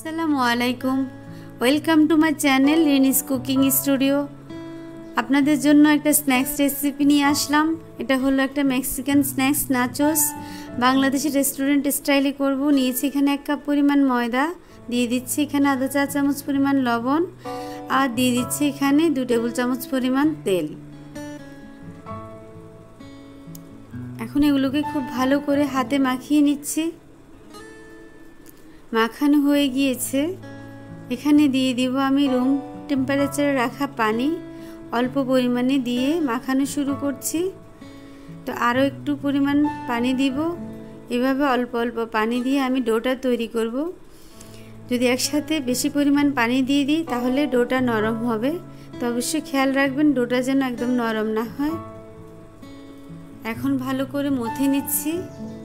আসসালামু আলাইকুম, welcome to my channel Rini's cooking studio. আপনাদের জন্য একটা স্ন্যাক্স রেসিপি নিয়ে আসলাম। এটা হলো একটা Mexican snacks nachos, Bangladeshi restaurant স্টাইলে করব। নিয়েছি এখানে 1 কাপ পরিমাণ ময়দা, দিয়ে দিচ্ছি এখানে আধা চা চামচ পরিমাণ লবণ, আর দিয়ে দিচ্ছি এখানে 2 টেবিল চামচ পরিমাণ তেল। এখন এগুলোকে খুব ভালো করে হাতে মাখিয়ে নিচ্ছি। মাখানো হয়ে গিয়েছে, এখানে দিয়ে দিব আমি রুম টেম্পারেচারে রাখা পানি, অল্প পরিমাণে দিয়ে মাখানো শুরু করছি। তো আরও একটু পরিমাণ পানি দিব। এভাবে অল্প অল্প পানি দিয়ে আমি ডোটা তৈরি করব। যদি একসাথে বেশি পরিমাণ পানি দিয়ে দিই তাহলে ডোটা নরম হবে, তো অবশ্যই খেয়াল রাখবেন ডোটা যেন একদম নরম না হয়। এখন ভালো করে মথে নিচ্ছি।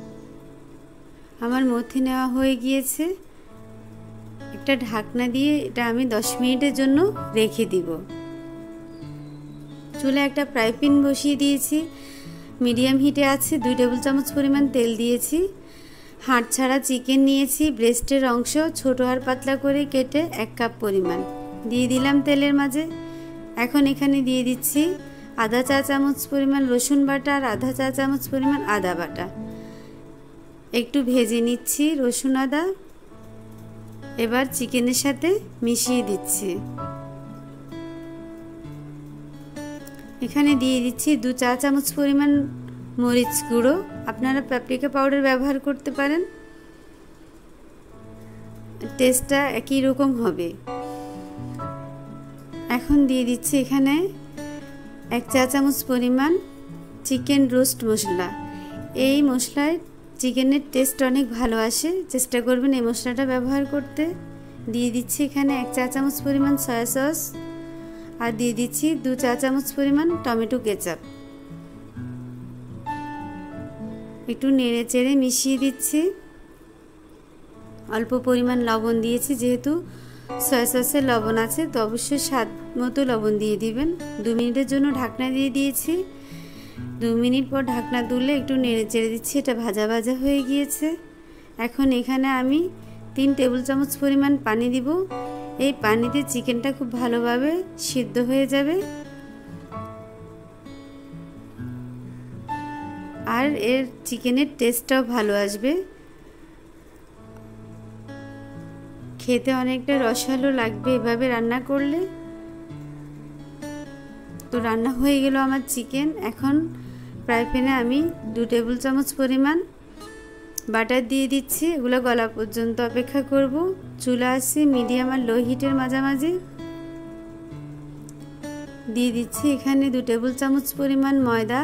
আমার মথে নেওয়া হয়ে গিয়েছে। একটা ঢাকনা দিয়ে এটা আমি 10 মিনিটের জন্য রেখে দিব। চুলে একটা ফ্রাই প্যান বসিয়ে দিয়েছি, মিডিয়াম হিটে আছে। 2 টেবিল চামচ পরিমাণ তেল দিয়েছি। হাড় ছাড়া চিকেন নিয়েছি, ব্রেস্টের অংশ ছোট আর পাতলা করে কেটে 1 কাপ পরিমাণ দিয়ে দিলাম তেলের মাঝে। এখন এখানে দিয়ে দিচ্ছি আধা চা চামচ পরিমাণ রসুন বাটা আর আধা চা চামচ পরিমাণ আদা বাটা। একটু ভেজে নিচ্ছি রসুন আদা। এবার চিকেনের সাথে মিশিয়ে দিচ্ছি। এখানে দিয়ে দিচ্ছি 2 চা চামচ পরিমাণ মরিচ গুঁড়ো, আপনারা পাপরিকা পাউডার ব্যবহার করতে পারেন, টেস্টটা একই রকম হবে। এখন দিয়ে দিচ্ছি এখানে 1 চা চামচ পরিমাণ চিকেন রোস্ট মশলা। এই মশলায় চিকেনের টেস্ট অনেক ভালো আসে, চেষ্টা করবেন এই মশলাটা ব্যবহার করতে। দিয়ে দিচ্ছি এখানে 1 চা চামচ পরিমাণ সয়া সস, আর দিয়ে দিচ্ছি 2 চা চামচ পরিমাণ টমেটো কেচাপ। একটু নেড়ে চেড়ে মিশিয়ে দিচ্ছি। অল্প পরিমাণ লবণ দিয়েছি, যেহেতু সয়া সসে লবণ আছে তো অবশ্যই স্বাদ মতো লবণ দিয়ে দিবেন। 2 মিনিটের জন্য ঢাকনা দিয়ে দিয়েছি। 2 মিনিট পর ঢাকনা তুলে একটু নেড়ে চেড়ে দিচ্ছি। এটা ভাজা ভাজা হয়ে গিয়েছে। এখন এখানে আমি 3 টেবিল চামচ পরিমাণ পানি দিব। এই পানিতে চিকেনটা খুব ভালোভাবে সিদ্ধ হয়ে যাবে, আর এর চিকেনের টেস্টটাও ভালো আসবে। খেতে অনেকটা রসালো লাগবে এভাবে রান্না করলে। তো রান্না হয়ে গেল আমার চিকেন। এখন ফ্রাই প্যানে আমি 2 টেবিল চামচ পরিমাণ বাটার দিয়ে দিচ্ছি। এগুলো গলা পর্যন্ত অপেক্ষা করব। চুলা আছে মিডিয়াম আর লো হিটের মাঝামাঝি। দিয়ে দিচ্ছি এখানে 2 টেবিল চামচ পরিমাণ ময়দা।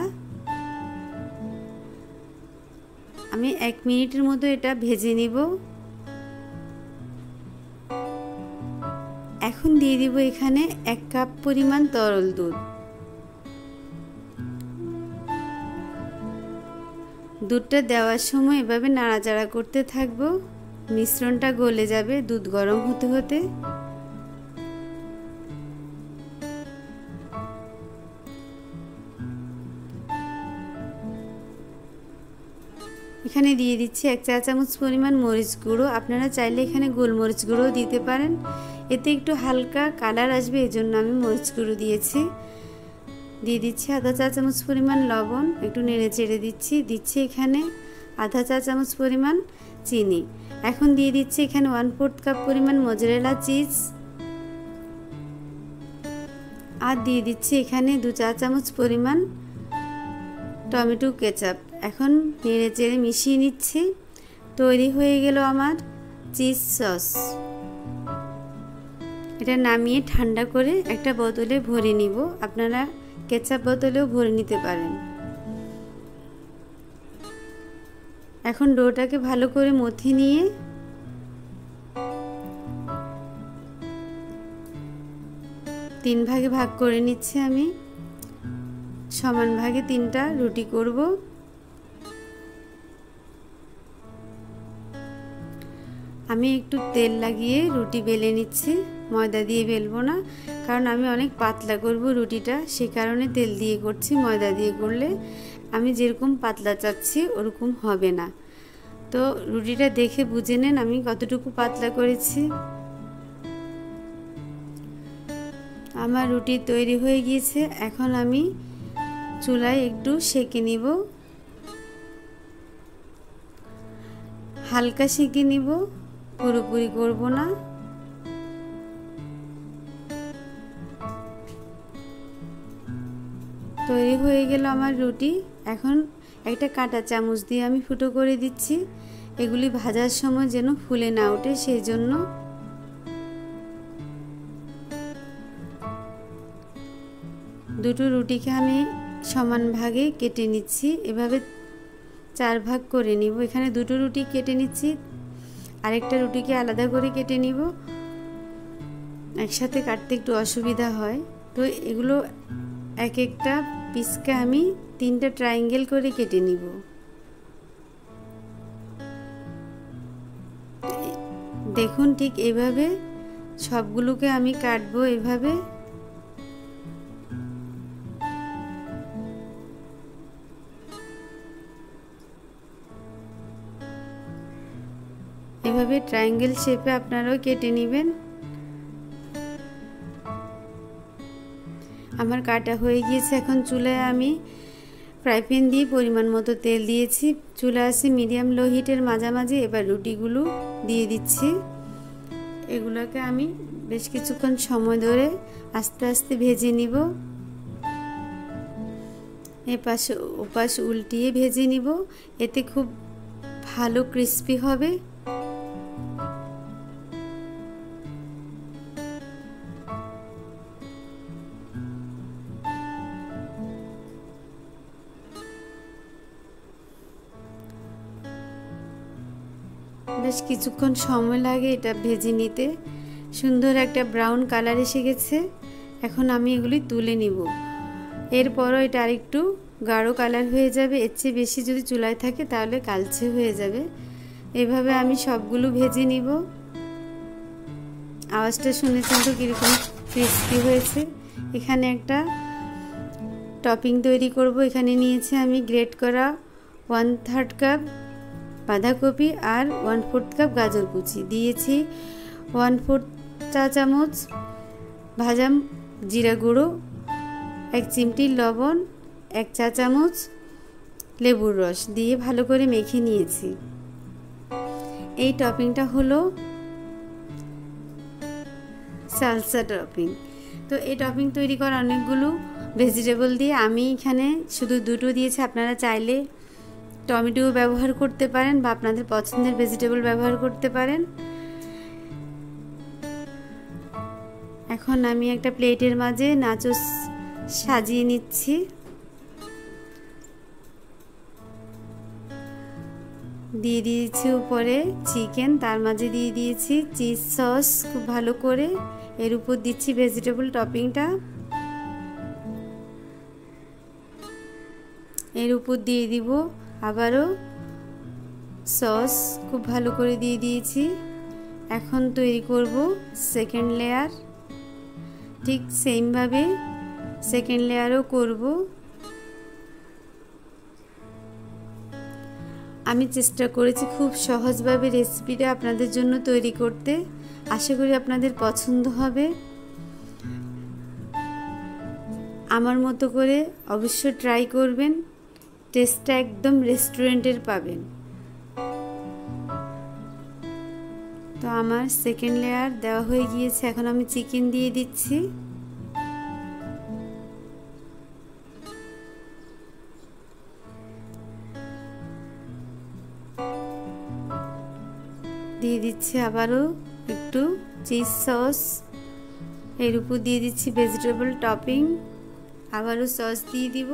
আমি 1 মিনিটের মতো এটা ভেজে নিব। এখন দিয়ে দিব এখানে 1 কাপ পরিমাণ তরল দুধ। দুধটা দেওয়ার সময় এভাবে নাড়াচাড়া করতে থাকবো, মিশ্রণটা গলে যাবে দুধ গরম হতে হতে। এখানে দিয়ে দিচ্ছি 1 চা চামচ পরিমাণ মরিচ গুঁড়ো। আপনারা চাইলে এখানে গোলমরিচ গুঁড়ো দিতে পারেন, এতে একটু হালকা কালার আসবে, এজন্য আমি মরিচ গুঁড়ো দিয়েছি। দিয়ে দিচ্ছি আধা চা চামচ পরিমাণ লবণ, একটু নেড়ে চেড়ে দিচ্ছি। দিচ্ছি এখানে আধা চা চামচ পরিমাণ চিনি। এখন দিয়ে দিচ্ছি এখানে 1/4 কাপ পরিমাণ মোজারেলা চিজ, আর দিয়ে দিচ্ছি এখানে 2 চা চামচ পরিমাণ টমেটো কেচাপ। এখন নেড়ে চেড়ে মিশিয়ে নিচ্ছি। তৈরি হয়ে গেল আমার চিজ সস। এটা নামিয়ে ঠান্ডা করে একটা বোতলে ভরে নিব। আপনারা কেচাপ বোতলেও ভরে নিতে পারেন। এখন ডোটাকে ভালো করে মথে নিয়ে তিন ভাগে ভাগ করে নিচ্ছি। আমি সমান ভাগে 3টা রুটি করব। আমি একটু তেল লাগিয়ে রুটি বেলে নিচ্ছি, ময়দা দিয়ে বেলবো না, কারণ আমি অনেক পাতলা করব রুটিটা, সেই কারণে তেল দিয়ে করছি। ময়দা দিয়ে করলে আমি যেরকম পাতলা চাচ্ছি ওরকম হবে না। তো রুটিটা দেখে বুঝে নেন আমি কতটুকু পাতলা করেছি। আমার রুটি তৈরি হয়ে গিয়েছে। এখন আমি চুলায় একটু সেঁকে নিব, হালকা সেঁকে নিব, পুরোপুরি করব না। তৈরি হয়ে গেল আমার রুটি। এখন একটা কাঁটা চামচ দিয়ে আমি ফুটো করে দিচ্ছি, এগুলি ভাজার সময় যেন ফুলে না ওঠে সেই জন্য। দুটো রুটিকে আমি সমান ভাগে কেটে নিচ্ছি, এভাবে 4 ভাগ করে নিব। এখানে দুটো রুটি কেটে নিচ্ছি, আরেকটা রুটিকে আলাদা করে কেটে নিব। একসাথে কাটতে একটু অসুবিধা হয়, তো এগুলো এক একটা পিসকে আমি 3টা ট্রায়াঙ্গেল করে কেটে নিব। দেখুন ঠিক এভাবে সবগুলোকে আমি কাটবো। এভাবে ট্রায়াঙ্গেল শেপে আপনারাও কেটে নেবেন। আমার কাটা হয়ে গিয়েছে। এখন চুলায় আমি ফ্রাই প্যান দিয়ে পরিমাণ মতো তেল দিয়েছি। চুলা আছে মিডিয়াম লো হিটের মাঝামাঝি। এবার রুটিগুলো দিয়ে দিচ্ছি। এগুলোকে আমি বেশ কিছুক্ষণ সময় ধরে আস্তে আস্তে ভেজে নিব। এপাশ ওপাশ উল্টিয়ে ভেজে নিব, এতে খুব ভালো ক্রিস্পি হবে। বেশ কিছুক্ষণ সময় লাগে এটা ভেজে নিতে। সুন্দর একটা ব্রাউন কালার এসে গেছে। এখন আমি এগুলি তুলে নিব। এরপরও এটা আরেকটু গাঢ় কালার হয়ে যাবে। এর চেয়ে বেশি যদি চুলায় থাকে তাহলে কালচে হয়ে যাবে। এভাবে আমি সবগুলো ভেজে নিব। আওয়াজটা শুনেছেন তো কীরকম ক্রিস্পি হয়েছে। এখানে একটা টপিং তৈরি করব। এখানে নিয়েছি আমি গ্রেট করা 1/3 কাপ বাঁধাকপি আর 1/4 কাপ গাজর কুচি দিয়েছি। 1/4 চা চামচ ভাজা জিরা গুঁড়ো, 1 চিমটি লবণ, 1 চা চামচ লেবুর রস দিয়ে ভালো করে মেখে নিয়েছি। এই টপিংটা হলো সালসা টপিং। তো এই টপিং তৈরি করা অনেকগুলো ভেজিটেবল দিয়ে, আমি এখানে শুধু দুটো দিয়েছি। আপনারা চাইলে টমেটো ব্যবহার করতে পারেন বা আপনাদের পছন্দের ভেজিটেবল ব্যবহার করতে পারেন। এখন আমি একটা প্লেটের মাঝে নাচোস সাজিয়ে নিচ্ছি। দিয়ে দিয়েছি উপরে চিকেন, তার মাঝে দিয়ে দিয়েছি চিজ সস খুব ভালো করে। এর উপর দিচ্ছি ভেজিটেবল টপিংটা। এর উপর দিয়ে দিব আবারও সস খুব ভালো করে দিয়ে দিয়েছি। এখন তৈরি করব সেকেন্ড লেয়ার। ঠিক সেমভাবে সেকেন্ড লেয়ারও করব। আমি চেষ্টা করেছি খুব সহজভাবে রেসিপিটা আপনাদের জন্য তৈরি করতে। আশা করি আপনাদের পছন্দ হবে। আমার মতো করে অবশ্যই ট্রাই করবেন। টেস্টটা একদম রেস্টুরেন্টের পাবেন। তো আমার সেকেন্ড লেয়ার দেওয়া হয়ে গিয়েছে। এখন আমি চিকেন দিয়ে দিচ্ছি। দিয়ে দিচ্ছি আবারও একটু চিজ সস। এর উপর দিয়ে দিচ্ছি ভেজিটেবল টপিং। আবারও সস দিয়ে দিব।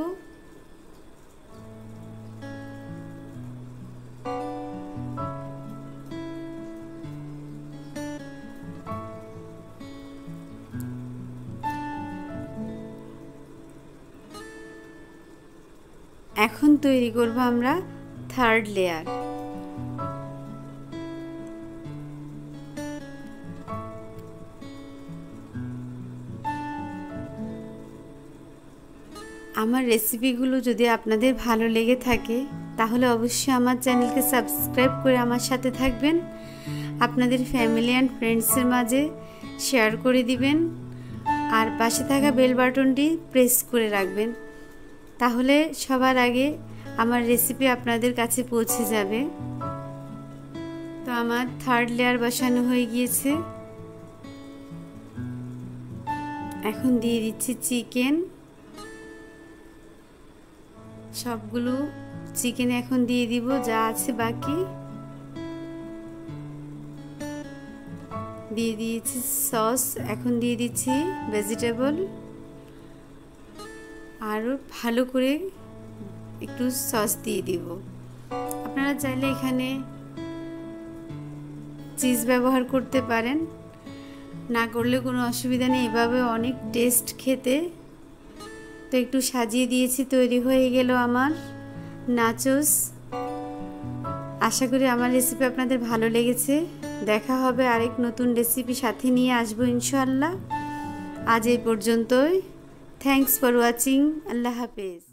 এখন তৈরি করব আমরা থার্ড লেয়ার। আমার রেসিপিগুলো যদি আপনাদের ভালো লেগে থাকে তাহলে অবশ্যই আমার চ্যানেলকে সাবস্ক্রাইব করে আমার সাথে থাকবেন, আপনাদের ফ্যামিলি অ্যান্ড ফ্রেন্ডসের মাঝে শেয়ার করে দিবেন, আর পাশে থাকা বেল বাটনটি প্রেস করে রাখবেন, তাহলে সবার আগে আমার রেসিপি আপনাদের কাছে পৌঁছে যাবে। তো আমার থার্ড লেয়ার বসানো হয়ে গিয়েছে। এখন দিয়ে দিচ্ছি চিকেন। সবগুলো চিকেন এখন দিয়ে দিব, যা আছে বাকি দিয়ে দিয়েছি সস। এখন দিয়ে দিচ্ছি ভেজিটেবল, আরও ভালো করে একটু সস দিয়ে দিব। আপনারা চাইলে এখানে চিজ ব্যবহার করতে পারেন, না করলে কোনো অসুবিধা নেই, এভাবে অনেক টেস্ট খেতে। তো একটু সাজিয়ে দিয়েছি, তৈরি হয়ে গেল আমার নাচোস। আশা করি আমার রেসিপি আপনাদের ভালো লেগেছে। দেখা হবে আরেক নতুন রেসিপি সাথে নিয়ে আসবো ইনশাআল্লাহ। আজ এই পর্যন্তই। Thanks for watching. আল্লাহ হাফেজ।